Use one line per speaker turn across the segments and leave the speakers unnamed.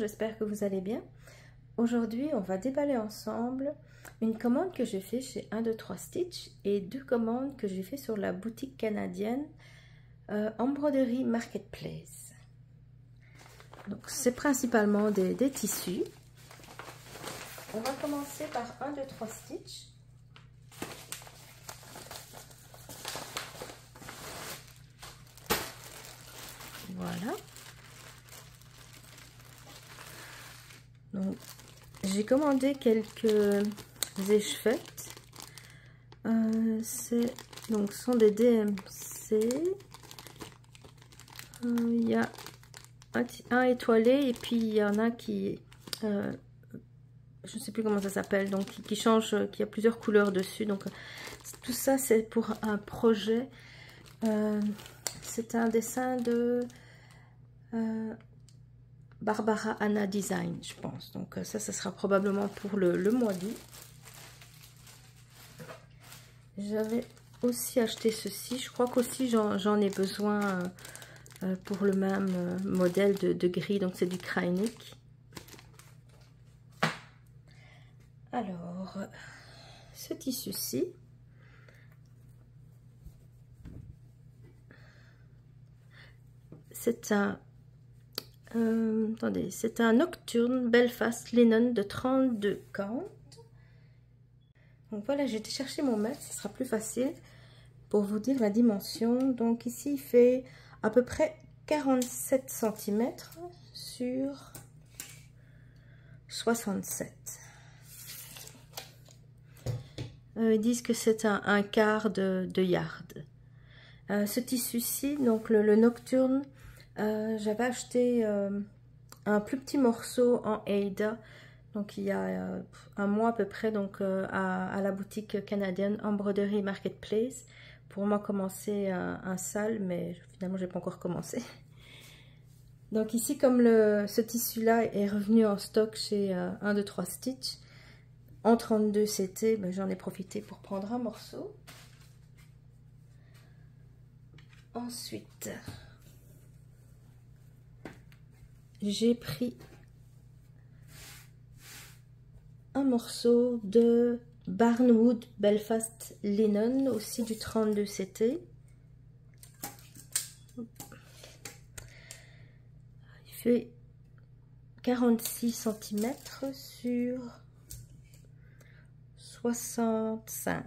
j'espère que vous allez bien. Aujourd'hui, on va déballer ensemble une commande que j'ai fait chez 1, 2, 3 Stitch et 2 commandes que j'ai fait sur la boutique canadienne Embroiderie Marketplace. Donc, c'est principalement des tissus. On va commencer par 1, 2, 3 Stitch. Voilà. Donc, j'ai commandé quelques échevêtres. Ce sont des DMC. Il y a un étoilé et puis il y en a qui, je ne sais plus comment ça s'appelle, donc qui change, qui a plusieurs couleurs dessus. Donc tout ça c'est pour un projet. C'est un dessin de Barbara Anna Design, je pense. Donc ça sera probablement pour le mois d'août. J'avais aussi acheté ceci. Je crois qu'aussi j'en ai besoin pour le même modèle de gris. Donc c'est du Kreinik. Alors, ce tissu-ci, c'est un c'est un Nocturne Belfast Linen de 32 count. Donc voilà, j'ai été chercher mon mètre, ce sera plus facile pour vous dire la dimension. Donc ici, il fait à peu près 47 cm sur 67. Ils disent que c'est un quart de yard. Ce tissu-ci, donc le Nocturne, j'avais acheté un plus petit morceau en Aida, donc il y a un mois à peu près, donc à la boutique canadienne Embroiderie Marketplace, pour moi commencer un sale, mais finalement j'ai pas encore commencé. Donc ici, comme ce tissu-là est revenu en stock chez 1, 2, 3 Stitch, en 32 CT, ben, j'en ai profité pour prendre un morceau. Ensuite, j'ai pris un morceau de Barnwood Belfast Linen, aussi du 32 CT. Il fait 46 cm sur 65.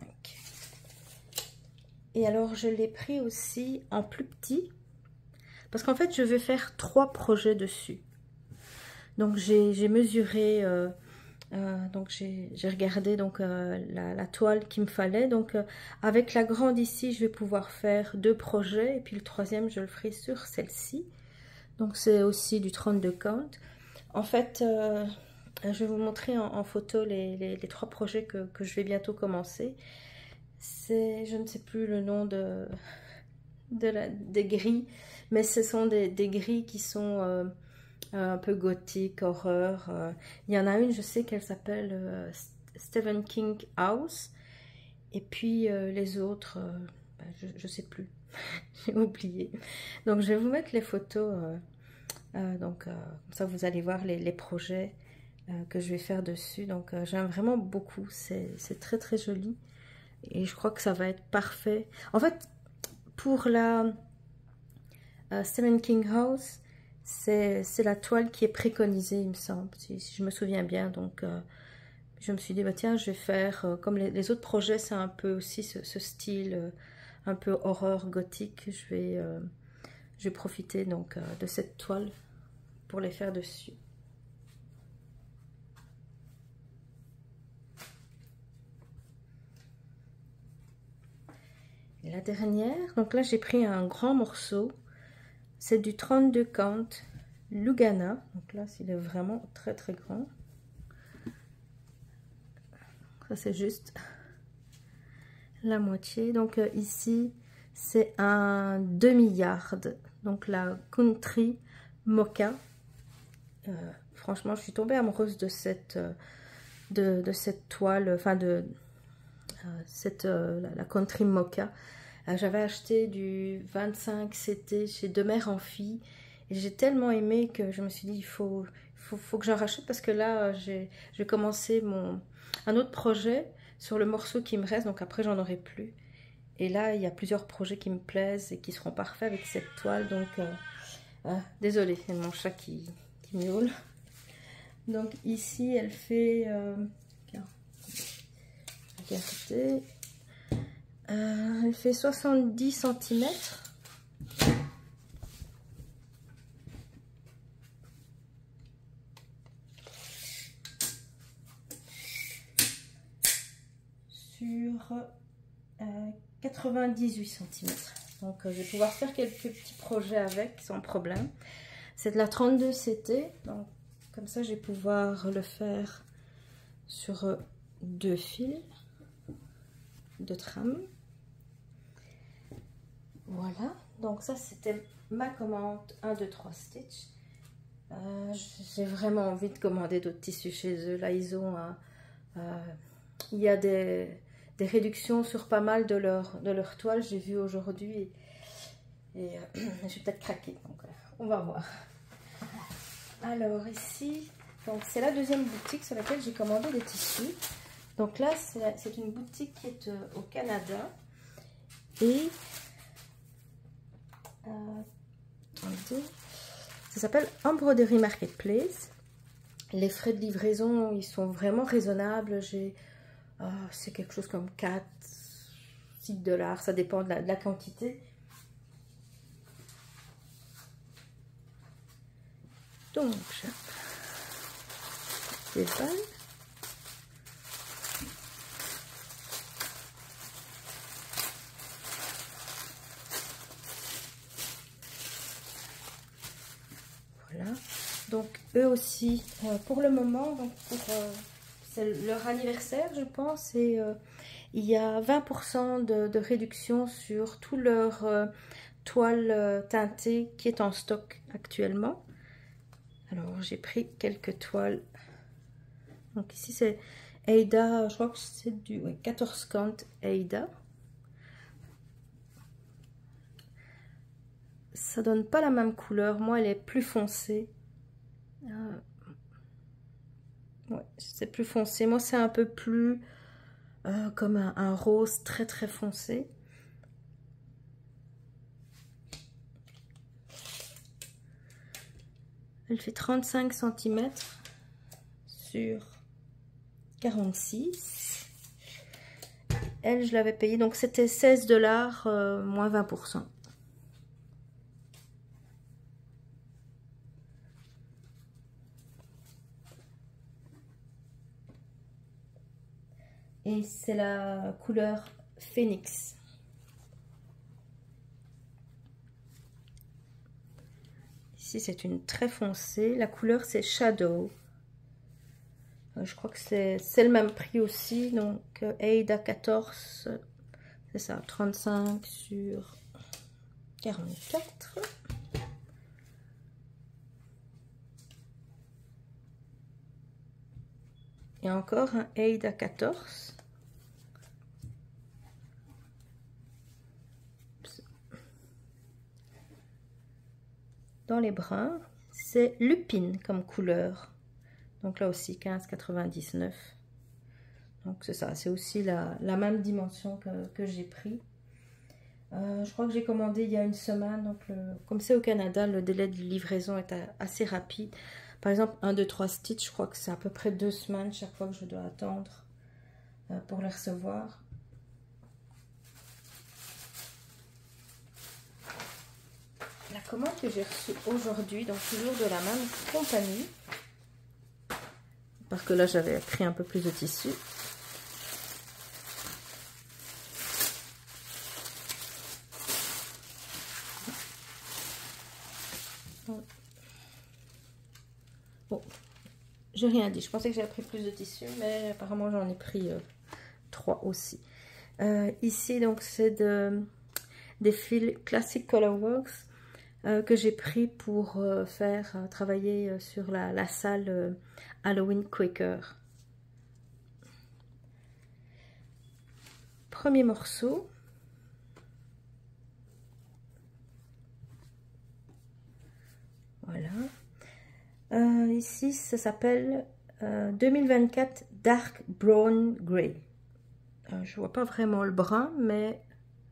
Et alors je l'ai pris aussi en plus petit, parce qu'en fait je vais faire 3 projets dessus. Donc j'ai mesuré, donc j'ai regardé donc la toile qu'il me fallait. Donc avec la grande ici, je vais pouvoir faire 2 projets, et puis le troisième je le ferai sur celle-ci. Donc c'est aussi du 32 count. En fait, je vais vous montrer en photo les 3 projets que je vais bientôt commencer. Je ne sais plus le nom des grilles, mais ce sont des grilles qui sont un peu gothique, horreur. Il y en a une, je sais qu'elle s'appelle Stephen King House, et puis les autres, je sais plus, j'ai oublié. Donc je vais vous mettre les photos, comme ça vous allez voir les projets que je vais faire dessus. Donc j'aime vraiment beaucoup, c'est très très joli. Et je crois que ça va être parfait. En fait, pour la Stephen King House, c'est la toile qui est préconisée, il me semble, si je me souviens bien. Donc, je me suis dit, bah, tiens, je vais faire, comme les autres projets, c'est un peu aussi ce style un peu horreur gothique. Je vais profiter donc de cette toile pour les faire dessus. Et la dernière, donc là j'ai pris un grand morceau, c'est du 32 count Lugana, donc là il est vraiment très très grand. Ça c'est juste la moitié. Donc ici c'est un demi-yard, donc la Country Mocha. Franchement je suis tombée amoureuse de cette toile, enfin de la Country Mocha. J'avais acheté du 25 CT chez De Mère en Fille, et j'ai tellement aimé que je me suis dit il faut faut que j'en rachète parce que là, j'ai commencé un autre projet sur le morceau qui me reste, donc après j'en aurai plus. Et là, il y a plusieurs projets qui me plaisent et qui seront parfaits avec cette toile, donc désolée, il y a mon chat qui miaule. Donc ici, elle fait... regardez, elle fait 70 cm. Sur 98 cm. Donc je vais pouvoir faire quelques petits projets avec sans problème. C'est de la 32 CT, donc comme ça je vais pouvoir le faire sur 2 fils de trame. Voilà, donc ça c'était ma commande 1, 2, 3 stitch. J'ai vraiment envie de commander d'autres tissus chez eux. Là ils ont il y a des réductions sur pas mal de leur toile, j'ai vu aujourd'hui, et je vais peut-être craquer, donc on va voir. Alors ici, donc c'est la deuxième boutique sur laquelle j'ai commandé des tissus. Donc là c'est une boutique qui est au Canada, et attendez, ça s'appelle Embroidery Marketplace. Les frais de livraison ils sont vraiment raisonnables. C'est quelque chose comme 4, 6 $, ça dépend de la quantité. Donc, je déballe. Voilà. Donc, eux aussi, pour le moment, donc c'est leur anniversaire, je pense, et il y a 20% de réduction sur tout leur toile teintée qui est en stock actuellement. Alors, j'ai pris quelques toiles. Donc, ici, c'est Aida, je crois que c'est du 14 count Aida. Ça donne pas la même couleur. Moi, elle est plus foncée. Ouais, c'est plus foncé. Moi, c'est un peu plus comme un rose très très foncé. Elle fait 35 cm sur 46. Elle, je l'avais payée, donc c'était 16 $, moins 20%. Et c'est la couleur Phoenix. Ici, c'est une très foncée. La couleur, c'est Shadow. Je crois que c'est le même prix aussi. Donc, Aida 14, c'est ça, 35 sur 44. Et encore un Aida 14. Dans les bruns, c'est Lupine comme couleur. Donc là aussi 15,99. Donc c'est ça, c'est aussi la même dimension que j'ai pris. Je crois que j'ai commandé il y a une semaine. Donc comme c'est au Canada, le délai de livraison est assez rapide. Par exemple, 1, 2, 3 stitch, je crois que c'est à peu près 2 semaines chaque fois que je dois attendre pour les recevoir. La commande que j'ai reçue aujourd'hui, donc toujours de la même compagnie, parce que là j'avais pris un peu plus de tissu. Bon, j'ai rien dit, je pensais que j'avais pris plus de tissu, mais apparemment j'en ai pris 3 aussi. Ici donc c'est des fils Classic Colorworks que j'ai pris pour faire travailler sur la salle Halloween Quaker. Premier morceau. Voilà. ici, ça s'appelle 2024 Dark Brown Grey. Je vois pas vraiment le brun, mais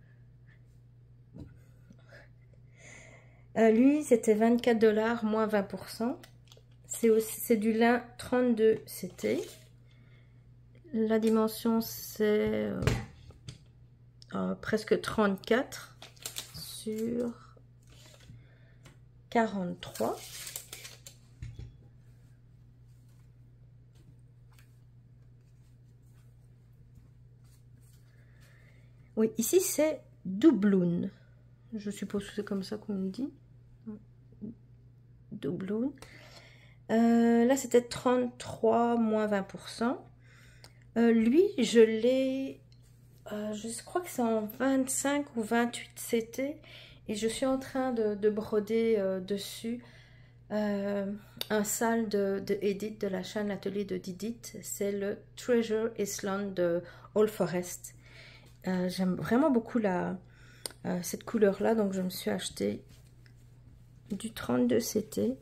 lui, c'était 24 $, moins 20%. C'est du lin 32 CT. La dimension, c'est presque 34 sur 43. Oui, ici c'est doubloon. Je suppose que c'est comme ça qu'on le dit. Doubloon. Là, c'était 33 moins 20%. Lui, je l'ai, je crois que c'est en 25 ou 28 CT. Et je suis en train de broder dessus un sale de Edith, de la chaîne L'Atelier de Didith. C'est le Treasure Island de All Forest. J'aime vraiment beaucoup cette couleur-là, donc je me suis acheté du 32 CT.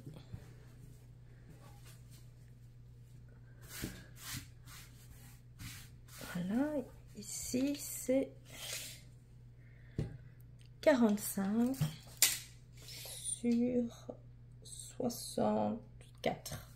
Voilà, ici c'est 45 sur 64.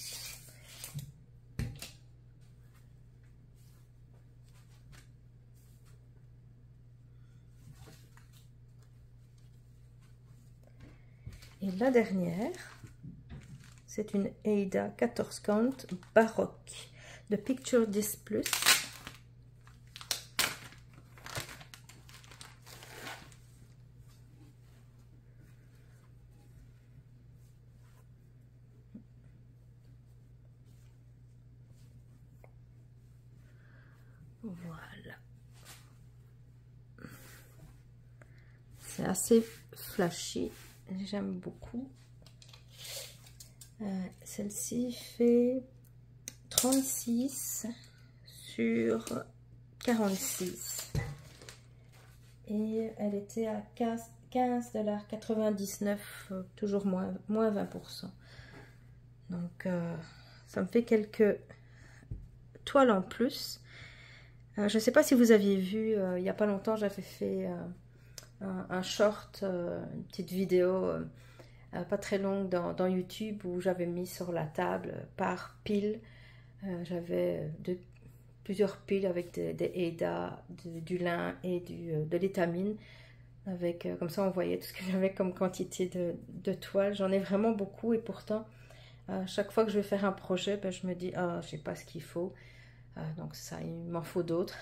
Et la dernière, c'est une Aida 14 count baroque de Picture Disc Plus. Voilà. C'est assez flashy. J'aime beaucoup. Celle-ci fait 36 sur 46. Et elle était à 15,99 $, toujours moins 20%. Donc, ça me fait quelques toiles en plus. Je ne sais pas si vous aviez vu, il n'y a pas longtemps, j'avais fait un short, une petite vidéo pas très longue dans YouTube où j'avais mis sur la table par pile. J'avais plusieurs piles avec des Aida, du lin et de l'étamine. Avec, comme ça on voyait tout ce que j'avais comme quantité de toile. J'en ai vraiment beaucoup et pourtant chaque fois que je vais faire un projet, ben, je me dis ah, je sais pas ce qu'il faut. Donc ça, il m'en faut d'autres.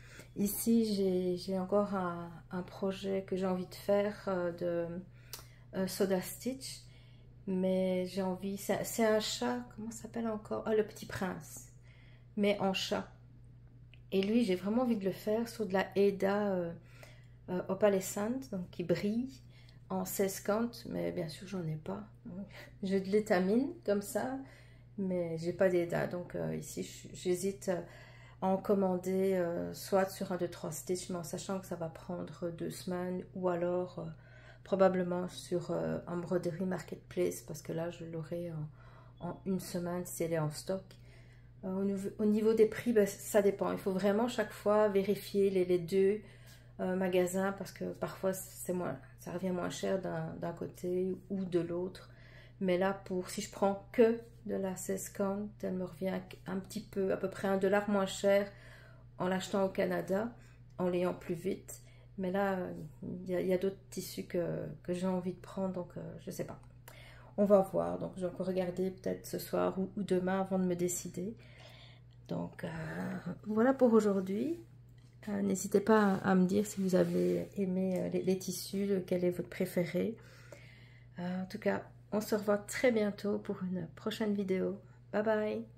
Ici j'ai encore un projet que j'ai envie de faire de Soda Stitch, mais j'ai envie, c'est un chat, comment ça s'appelle encore? Ah, le Petit Prince, mais en chat. Et lui, j'ai vraiment envie de le faire sur de la Aida opalescente, donc qui brille en 16 count, mais bien sûr j'en ai pas. J'ai de l'étamine comme ça, mais j'ai pas d'Aida, donc ici j'hésite à en commander soit sur un 2-3 Stitch, mais en sachant que ça va prendre 2 semaines, ou alors probablement sur Embroidery Marketplace, parce que là je l'aurai en 1 semaine si elle est en stock. Au niveau des prix, ben, ça dépend. Il faut vraiment chaque fois vérifier les deux magasins, parce que parfois ça revient moins cher d'un côté ou de l'autre. Mais là, si je prends que de la 16 count, elle me revient un petit peu, à peu près $1 moins cher en l'achetant au Canada, en l'ayant plus vite. Mais là, il y a d'autres tissus que j'ai envie de prendre, donc je sais pas. On va voir, donc je vais encore regarder peut-être ce soir ou demain avant de me décider. Donc voilà pour aujourd'hui. N'hésitez pas à me dire si vous avez aimé les tissus, lequel est votre préféré. En tout cas, on se revoit très bientôt pour une prochaine vidéo. Bye bye!